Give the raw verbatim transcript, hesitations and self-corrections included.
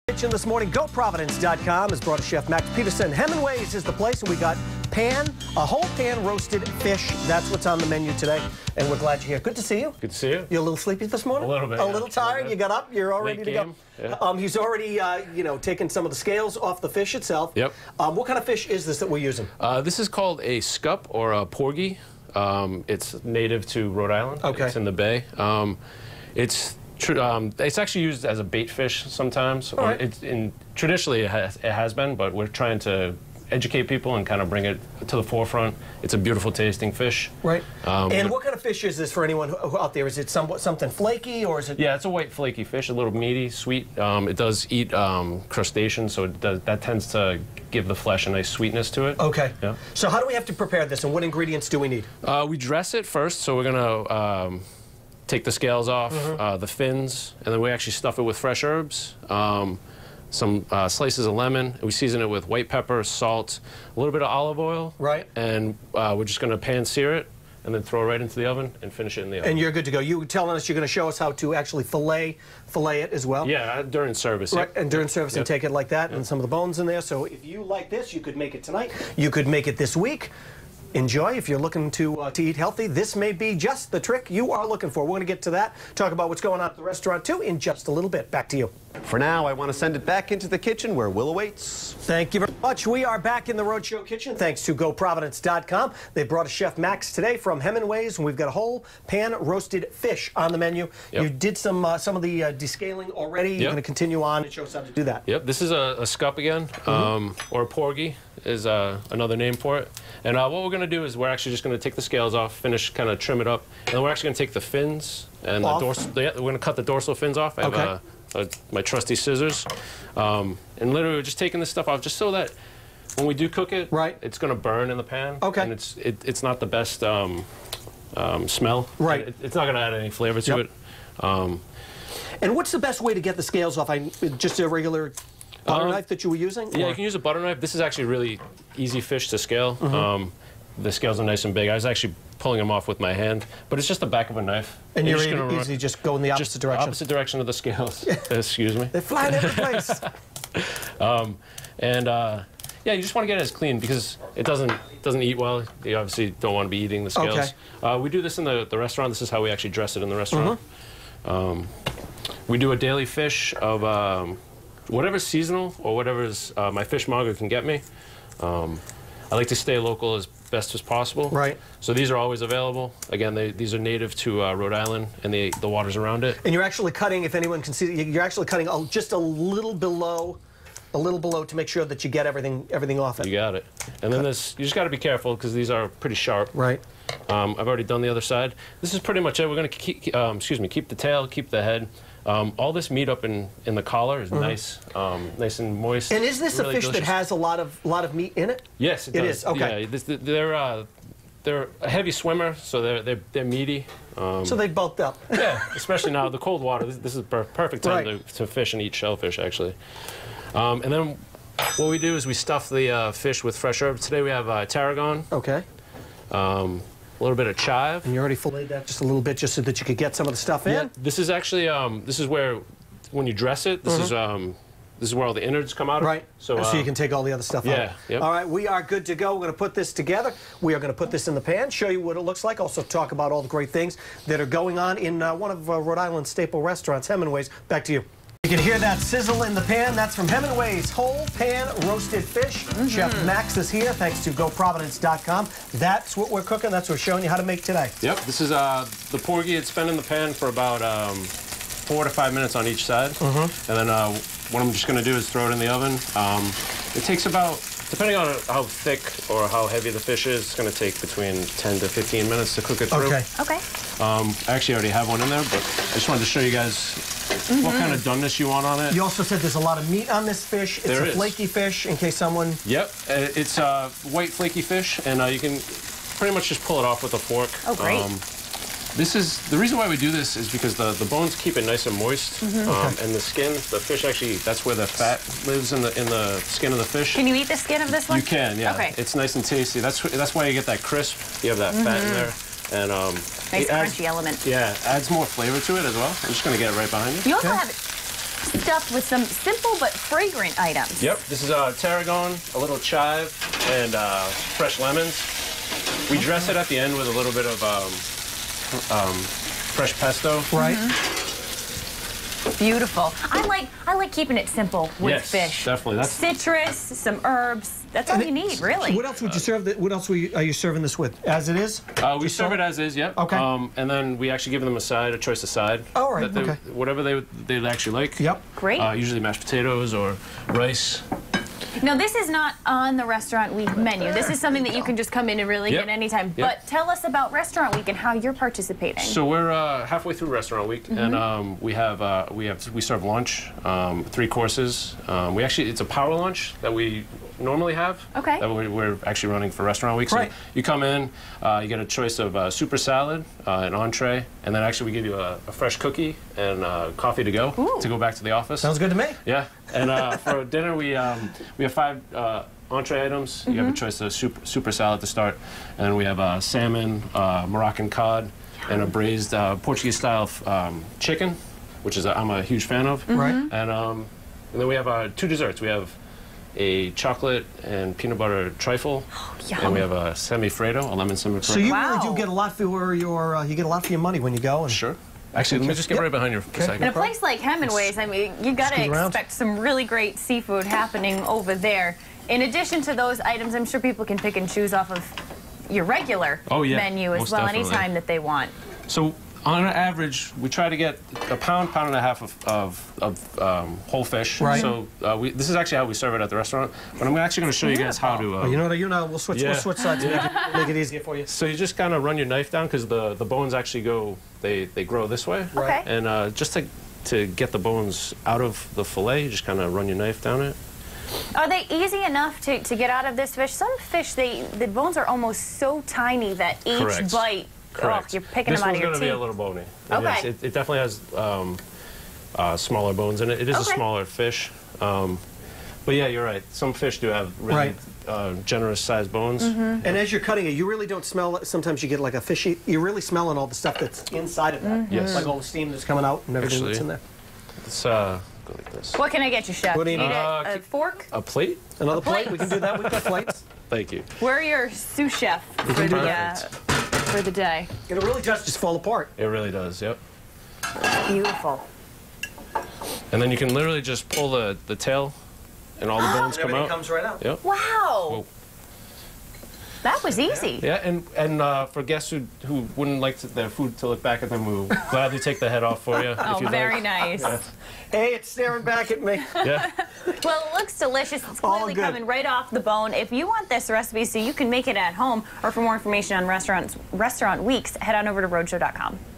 Kitchen this morning, go providence dot com has brought us Chef Max Peterson. Hemenway's is the place, and we got pan, a whole pan roasted fish. That's what's on the menu today, and we're glad you're here. Good to see you. Good to see you. You're a little sleepy this morning? A little bit. A yeah. little tired? You got up? You're all Late ready to game. go? Yeah. Um, he's already, uh, you know, taken some of the scales off the fish itself. Yep. Um, what kind of fish is this that we're using? Uh, this is called a scup or a porgy. Um, it's native to Rhode Island. Okay. It's in the bay. Um, it's Um, it's actually used as a bait fish sometimes. Or right. it's in, traditionally, it has, it has been, but we're trying to educate people and kind of bring it to the forefront. It's a beautiful tasting fish. Right. Um, and what kind of fish is this for anyone who, out there? Is it somewhat something flaky, or is it? Yeah, it's a white flaky fish, a little meaty, sweet. Um, it does eat um, crustaceans, so it does, that tends to give the flesh a nice sweetness to it. Okay. Yeah. So how do we have to prepare this, and what ingredients do we need? Uh, we dress it first, so we're gonna um, take the scales off, mm-hmm. uh, the fins, and then we actually stuff it with fresh herbs, um, some uh, slices of lemon. We season it with white pepper, salt, a little bit of olive oil. Right. And uh, we're just going to pan sear it and then throw it right into the oven and finish it in the oven. And you're good to go. You were telling us you're going to show us how to actually fillet, fillet it as well? Yeah, during service. Right, yep. and during service yep. and take it like that, yep. and some of the bones in there. So if you like this, you could make it tonight. You could make it this week. Enjoy. If you're looking to, uh, to eat healthy, this may be just the trick you are looking for. We're going to get to that, talk about what's going on at the restaurant, too, in just a little bit. Back to you. For now, I want to send it back into the kitchen where Will awaits. Thank you very much. We are back in the Rhode Show kitchen, thanks to go providence dot com. They brought us Chef Max today from Hemenway's, and we've got a whole pan roasted fish on the menu. Yep. You did some uh, some of the uh, descaling already. You're yep. going to continue on and show us how to do that. Yep, this is a, a scup again, mm-hmm. um, or a porgy is uh, another name for it. And uh, what we're going to do is we're actually just going to take the scales off, finish, kind of trim it up, and then we're actually going to take the fins and off. the dorsal. Yeah, we're going to cut the dorsal fins off. I have okay. uh, uh, my trusty scissors, um, and literally we're just taking this stuff off just so that when we do cook it, right. it's going to burn in the pan. Okay. And it's it, it's not the best um, um, smell. Right. It, it's not going to add any flavor to yep. it. Um, and what's the best way to get the scales off? I just a regular butter um, knife that you were using? Yeah, or? you can use a butter knife. This is actually a really easy fish to scale. Mm-hmm. um, the scales are nice and big. I was actually pulling them off with my hand, but it's just the back of a knife. And, and you're, you're just easily just go in the opposite just direction? opposite direction of the scales. Excuse me. They're flying every place. um, and uh, yeah, you just want to get it as clean because it doesn't doesn't eat well. You obviously don't want to be eating the scales. Okay. Uh, we do this in the, the restaurant. This is how we actually dress it in the restaurant. Mm-hmm. um, we do a daily fish of um, whatever's seasonal or whatever's uh, my fishmonger can get me. Um, I like to stay local as best as possible. Right. So these are always available. Again, they, these are native to uh, Rhode Island and the, the waters around it. And you're actually cutting, if anyone can see, you're actually cutting a, just a little below, a little below to make sure that you get everything everything off it. You got it. And then this, you just got to be careful because these are pretty sharp. Right. Um, I've already done the other side. This is pretty much it. We're going to keep, um, excuse me, keep the tail, keep the head. Um, all this meat up in, in the collar is mm-hmm. nice, um, nice and moist. And is this really a fish delicious. that has a lot of lot of meat in it? Yes, it, it does. is. Okay. Yeah, this, they're uh, they're a heavy swimmer, so they're they're, they're meaty. Um, so they bulked up. Yeah, especially now the cold water. This, this is the perfect time right. to, to fish and eat shellfish, actually. Um, and then what we do is we stuff the uh, fish with fresh herbs. Today we have uh, tarragon. Okay. Um, a little bit of chive. And you already filleted that just a little bit, just so that you could get some of the stuff in. Yeah, this is actually um, this is where when you dress it, this mm-hmm. is um, this is where all the innards come out of. Right. So, uh, so you can take all the other stuff yeah, out. Yeah. Yep. All right, we are good to go. We're going to put this together. We are going to put this in the pan, show you what it looks like, also talk about all the great things that are going on in uh, one of uh, Rhode Island's staple restaurants, Hemenway's. Back to you. You can hear that sizzle in the pan. That's from Hemenway's whole pan roasted fish. Mm-hmm. Chef Max is here, thanks to go providence dot com. That's what we're cooking. That's what we're showing you how to make today. Yep. This is uh, the porgy. It's been in the pan for about um, four to five minutes on each side. Mm-hmm. And then uh, what I'm just going to do is throw it in the oven. Um, it takes about, depending on how thick or how heavy the fish is, it's going to take between ten to fifteen minutes to cook it through. Okay. Okay. Um, I actually already have one in there, but I just wanted to show you guys mm-hmm. what kind of doneness you want on it. You also said there's a lot of meat on this fish. It's there a is. flaky fish, in case someone... Yep. Uh, it's a uh, white flaky fish, and uh, you can pretty much just pull it off with a fork. Oh, great. Um, This is, the reason why we do this is because the, the bones keep it nice and moist, mm-hmm. um, okay. and the skin, the fish actually, that's where the fat lives in the in the skin of the fish. Can you eat the skin of this one? You can, yeah. Okay. It's nice and tasty. That's that's why you get that crisp. You have that mm-hmm. fat in there. And, um, nice crunchy adds, element. Yeah, adds more flavor to it as well. I'm just going to get it right behind you. You also okay. have stuffed with some simple but fragrant items. Yep, this is uh, tarragon, a little chive, and uh, fresh lemons. We dress it at the end with a little bit of um, um, fresh pesto. Right. Mm-hmm. Beautiful. I like I like keeping it simple with yes, fish. Definitely. That's citrus, some herbs. That's all And you it- need, really. What else would you serve? The, what else were you, are you serving this with? As it is? Uh, we Just serve salt? it as is, yep. Okay. Um, and then we actually give them a side, a choice of side. All right, that they, okay. Whatever they they actually like. Yep. Great. Uh, usually mashed potatoes or rice. Now, this is not on the Restaurant Week menu. This is something that you can just come in and really Yep. get anytime. Yep. But tell us about Restaurant Week and how you're participating. So we're uh, halfway through Restaurant Week, Mm-hmm. and um, we have uh, we have we serve lunch, um, three courses. Um, we actually it's a power lunch that we normally have. Okay. That we, we're actually running for Restaurant Week. So Right. you come in, uh, you get a choice of uh, super salad, uh, an entree, and then actually we give you a, a fresh cookie and uh, coffee to go Ooh. to go back to the office. Sounds good to me. Yeah, and uh, for dinner we um, we have five uh, entree items. You Mm-hmm. have a choice of super, super salad to start, and then we have uh, salmon, uh, Moroccan cod, and a braised uh, Portuguese-style um, chicken, which is a, I'm a huge fan of. Right. And um, and then we have uh, two desserts. We have a chocolate and peanut butter trifle, Yum. and we have a semi-Fredo, a lemon semi-Fredo. So you Wow. really do get a lot for your uh, you get a lot for your money when you go. And Sure. Actually, let me just get Yep. right behind you for a Okay. second. In a place like Hemenway's, I mean, you got to Scoot around. expect some really great seafood happening over there. In addition to those items, I'm sure people can pick and choose off of your regular Oh, yeah. menu as Most well, definitely. anytime that they want. So on average, we try to get a pound, pound and a half of, of, of um, whole fish. Right. So uh, we, this is actually how we serve it at the restaurant. But I'm actually going to show you guys how to. Uh, Oh, you know what? You know, we'll switch. Yeah. We'll switch sides. and make it- Make it easier for you. So you just kind of run your knife down because the, the bones actually go, they, they grow this way. Okay. And uh, just to, to get the bones out of the fillet, you just kind of run your knife down it. Are they easy enough to, to get out of this fish? Some fish, they the bones are almost so tiny that each Correct. bite, Correct. oh, you're picking this them out of your one's teeth. going to be a little bony. And Okay. yes, it, it definitely has um, uh, smaller bones in it. It is Okay. a smaller fish. Um, but yeah, you're right. Some fish do have really Right. uh, generous sized bones. Mm-hmm. And as you're cutting it, you really don't smell. Sometimes you get like a fishy. You're really smelling all the stuff that's inside of that. Mm-hmm. Yes. Like all the steam that's coming out and everything Actually, that's in there. It's uh, go like this. What can I get you, Chef? What do you need need? a, Uh, a keep- fork? A plate? Another plate. plate. We can do that. We've got plates. Thank you. We're your sous chef for can do the, uh, that. for the day. And it really does just fall apart. It really does, yep. Beautiful. And then you can literally just pull the, the tail and all the bones come Everything out. comes right out. Yep. Wow. Whoa. That was easy. Yeah, and, and uh, for guests who, who wouldn't like to, their food to look back at them, we'll gladly take the head off for you. Oh, if you'd very like. nice. Hey, it's staring back at me. Yeah. Well, it looks delicious. It's All clearly good. coming right off the bone. If you want this recipe so you can make it at home, or for more information on restaurants, restaurant weeks, head on over to rhode show dot com.